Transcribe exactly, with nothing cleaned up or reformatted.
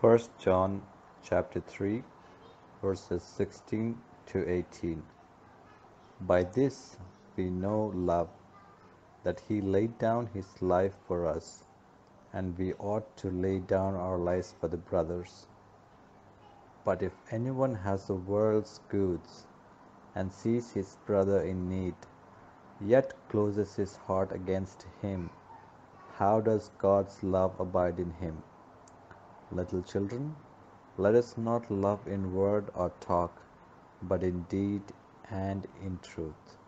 First John chapter three verses sixteen to eighteen. By this we know love, that he laid down his life for us, and we ought to lay down our lives for the brothers. But if anyone has the world's goods, and sees his brother in need, yet closes his heart against him, how does God's love abide in him? Little children, let us not love in word or talk, but in deed and in truth.